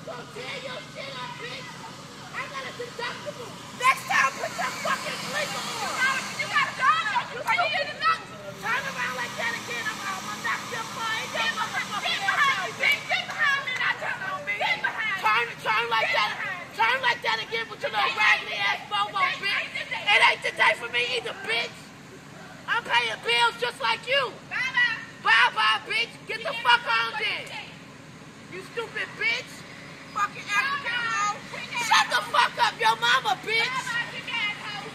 gonna tear your shit up, bitch. I got a deductible. Next time, put your fucking blinker on. You gotta go. You need to knock. Turn around like that again. I'm gonna knock your forehead. Get behind me, bitch. Get behind me. Not turn on me. Get behind me. Turn like that. Turn like that again with your little raggedy ass bobo, bitch. It ain't the day for me either, bitch. I'm paying bills just like you. Bye-bye. Bye-bye, bitch. Get the fuck on then. You stupid bitch. Fucking African hoe. Shut the fuck up, your mama, bitch. Bye-bye, you asshole.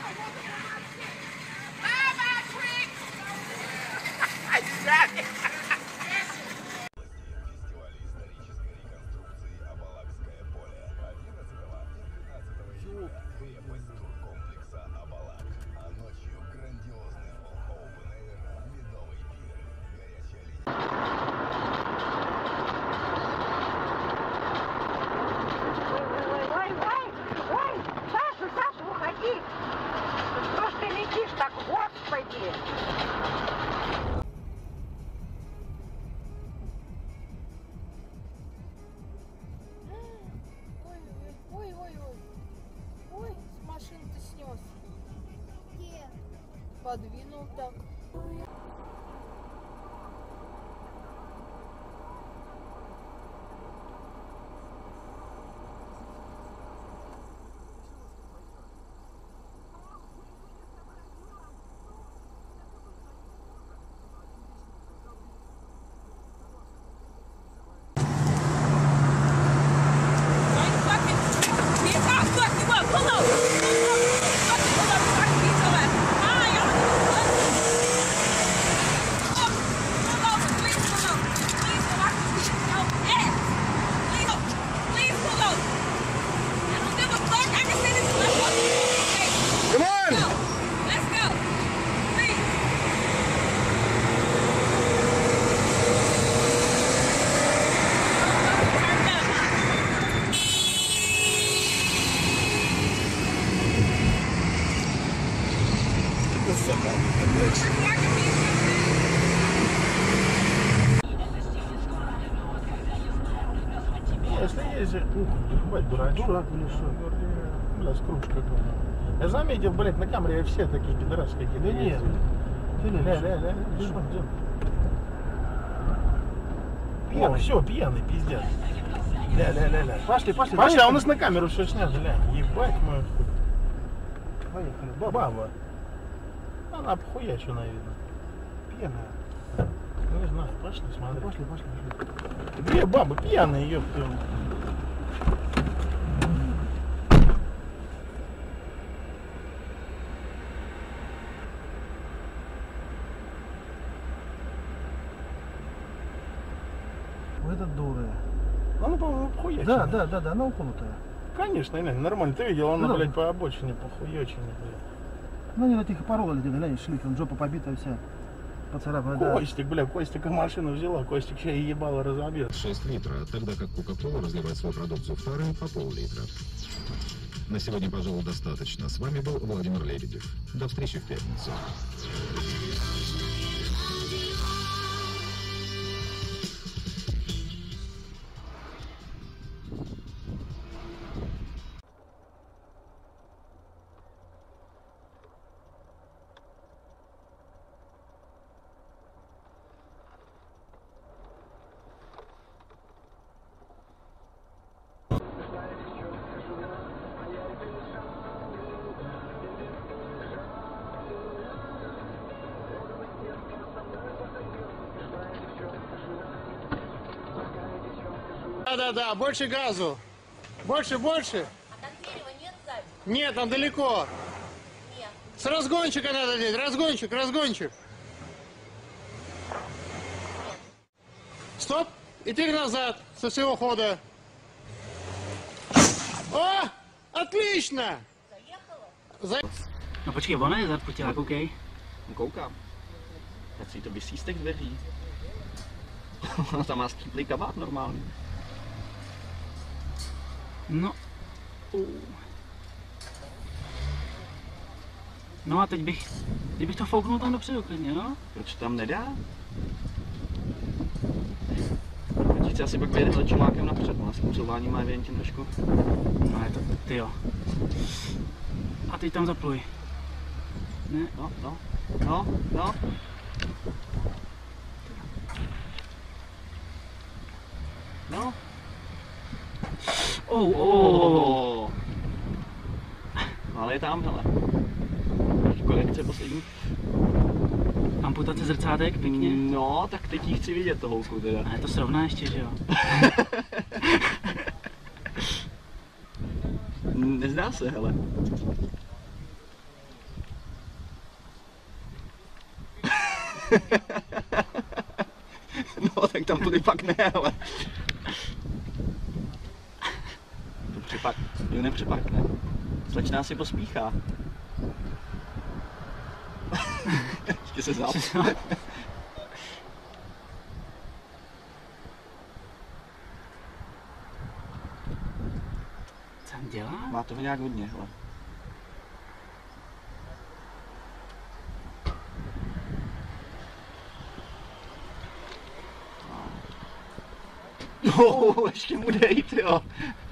Bye-bye, prick. I shot it. Ой, с машины-то снес. Где? Подвинул так. Если есть, бать, дурак или что? Бля, скруч какой. Я заметил, блядь, на камере все такие пидорасы какие-то. Да нет. Ля, что делать? О, все, пьяный, пиздец. Ля. Пошли. Пошли, а у нас на камеру все снято, ля. Ебать мою. Поехали. Баба. Она похуячу, наверное. Пьяная. Ну, не знаю, пошли, смотри. Пошли. Две бабы пьяные, ёпта. Это дуры. Она, по-моему, похуячена. Да, она укнутая. Конечно, нормально. Ты видел, она, блядь, по обочине похуячена, блядь. Ну, они на тихо порол где-то, глянь, шлюхи, он жопа побитая вся. Поцарапанная. Костик, бля, Костика машину взяла, Костик сейчас и ебало разобьет. 6 литров, тогда как Coca-Cola разливает свою продукцию в тары по пол-литра. На сегодня, пожалуй, достаточно. С вами был Владимир Лебедев. До встречи в пятницу. Да, больше газу. Больше. А Дангерева нет сзади? Нет, там далеко. Нет. С разгончика надо здесь, разгончик. Стоп, и теперь назад, со всего хода. О, отлично! Заехала? No počkej, ona je zarputila, koukej. Koukám. Já si to vysí z těch dveří. Ona tam má skýplý kabát normálně. No. No a teď bych to fouknul tam dopředu klidně, no? Proč tam nedá? Proč? chci asi pak vyjet čumákem napřed, no, s tím couváním má vědět tím trošku. No je to, tyjo. A teď tam zapluj. Ne, No. No. Oh. Ale je tam, hele. Korekce poslední. Amputace zrcátek, pěkně. No, tak teď jí chci vidět to holku teda. Ale to srovná ještě, že jo? Nezdá se, hele. No, tak tam tudy fakt ne, ale. To připak, jo, nepřipakne. Slečná si pospíchá. Ještě se záp. Co tam dělá? Má toho nějak hodně, hele. No, ještě mu dej, jo.